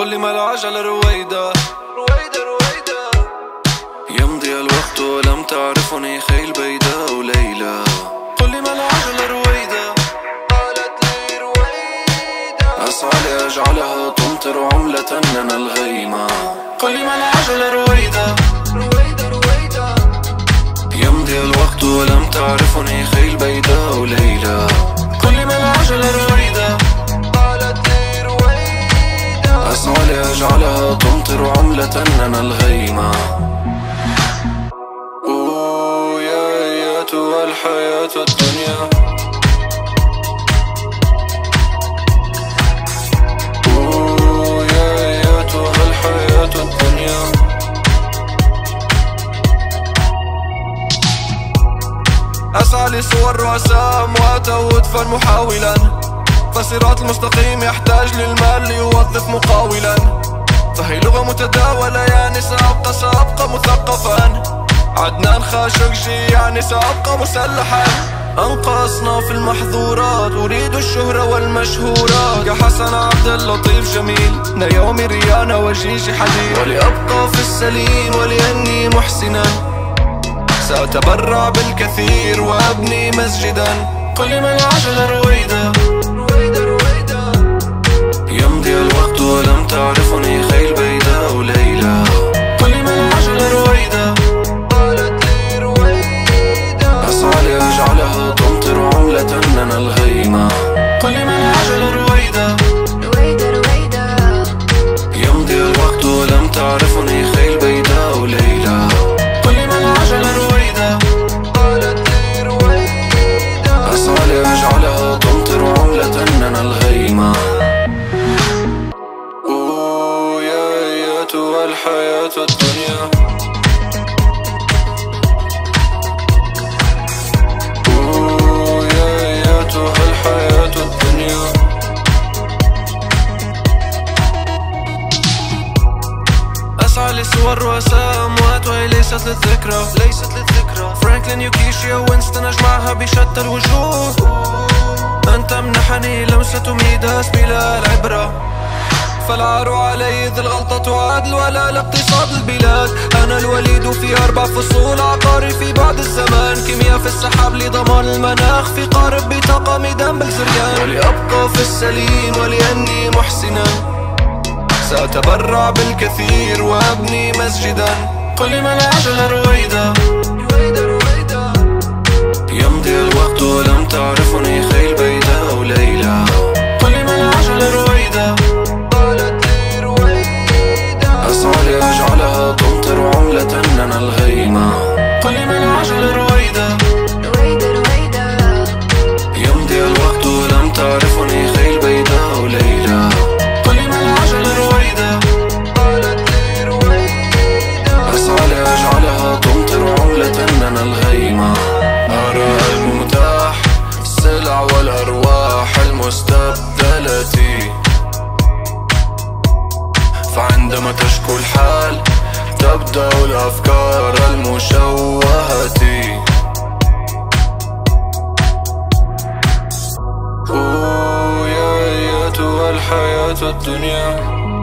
قولي ما العجلة رويدة يمضي الوقت ولم تعرفني خيل بيداء وليلى. قولي ما العجلة رويدة قالت لي رويدة أسعى لأجعلها تمطر عملة من الغيمة. قولي ما العجلة رويدة يمضي الوقت ولم تعرفني خيل بيداء وليلى. قولي ما العجلة رويدة قالت لي رويدة أسعى لأجعلها تمطر عملة من الغيمة. يا أيتها الحياة الدنيا يا أيتها الحياة الدنيا أسعى لصور رؤساء أمواتا وأدفن محاولا، فالصراط المستقيم يحتاج للمال ليوظف مقاولا. فهي لغة متداولة يعني سأبقى مثقفا. عدنان خاشقجي يعني سأبقى مسلحا. أنقى أصناف المحظورات أريد الشهرة والمشهورات. يا حسن عبد اللطيف جميل نيومي ريانا وجيجي حديد. ولأبقى في السليم ولأني محسنا سأتبرع بالكثير وأبني مسجدا. قل من العجلة رويدة يمضي الوقت ولم تعرفني خيل بيداء وليلى. قل من العجلة رويدة قالت لي رويدة أسعى لأجعلها تمطر عملة من الغيمة. قل من العجلة رويدة يمضي الوقت ولم تعرفني خيل بيداء وليلى. قل من العجلة رويدة قالت لي رويدة أسعى لأجعلها تمطر عملة من الغيمة. يا أيتها الحياة الدنيا يا أيتها الحياة الدنيا أسعى لصور رؤساء أموات وهي ليست للذكرى. فرانكلين يوكيشيا وينستون أجمعها بشتى الوجوه. أن تمنحني لمسة ميداس بلا العبرة، فالعار علي إذ الغلطة تعادل ولا لاقتصاد البلاد. أنا الوليد في 4 فصول عقاري في بعد الزمان. كيمياء في السحاب لضمان المناخ في قارب بطاقة ميدان بالزريان. ولأبقى في السليم ولأني محسنا سأتبرع بالكثير وأبني مسجدا. قل من العجلة رويدة يمضي الوقت ولم تعرفني خيل بيداء وليلى. قل من العجلة رويدة قالت لي رويدة أسعى لأجعلها تمطر عملة من الغيمة. قل من العجلة رويدة يمضي الوقت ولم تعرفني خيل بيداء وليلى. قل من العجلة رويدة قالت لي رويدة أسعى لأجعلها تمطر عملة من الغيمة. أرى المتاح السلع والأرواح المستبدلة، فعندما تشكو الحال تبدأ الأفكار المشوهة. يا أيتها الحياة الدنيا